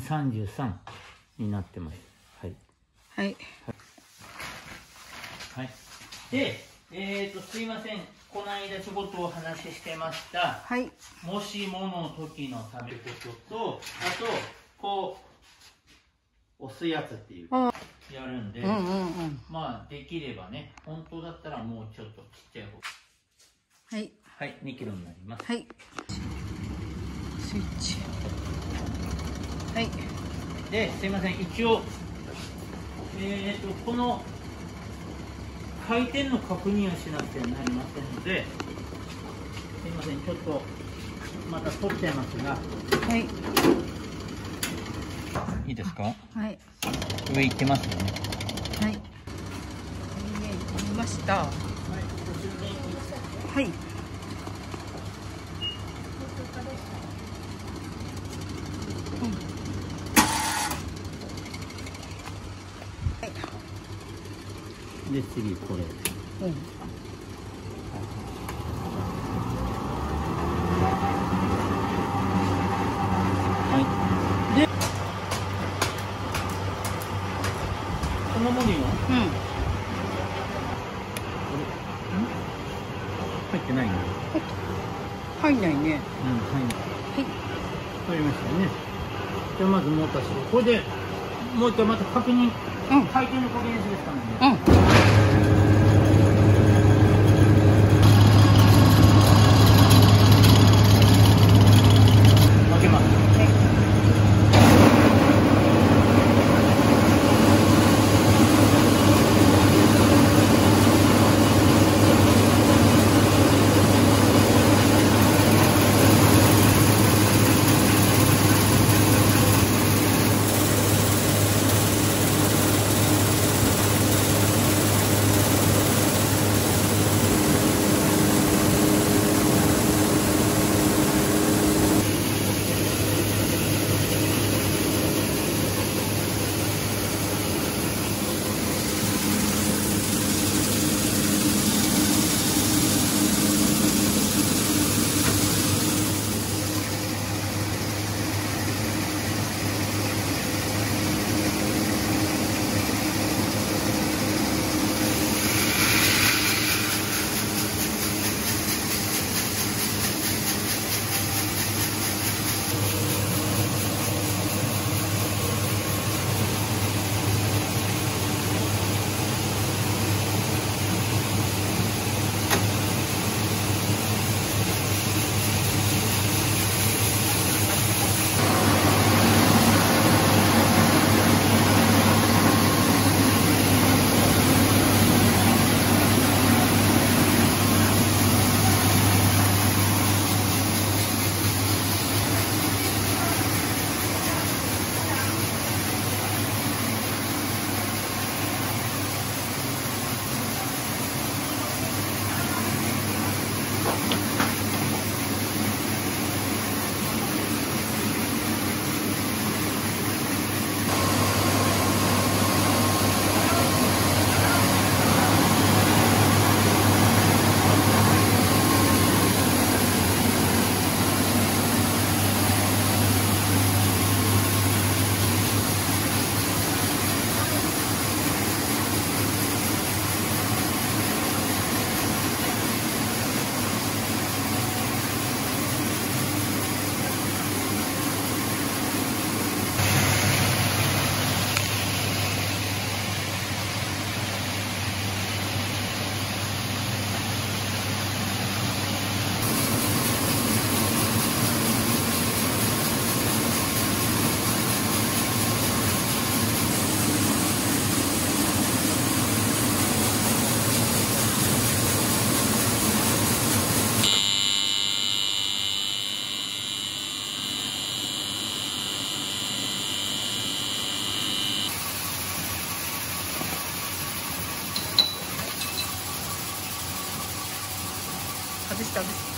2033になってます。はい。 はい。 はい。で、すいません。この間ちょこっとお話ししてました。 はい。 もしもの時の食べことと、あと、こう、押すやつっていう、やるんで、まあ、できればね、本当だったらもうちょっとちっちゃい方。 はい。 はい、2キロになります。 はい。スイッチ。はい。 で、すいません。一応、この、回転の確認をしなくてはなりませんので、すいません、ちょっとまた取っちゃいますが、 はい。 いいですか？ はい。 上行ってますよね。 はい。見ました。はい。 で、次これ。この文字の？入ってないね。 入んないね。 入んない。はい。入りましたよね。じゃあまずモーターする。これでもう一回また確認。回転の確認するしかないね。開けます。 外した。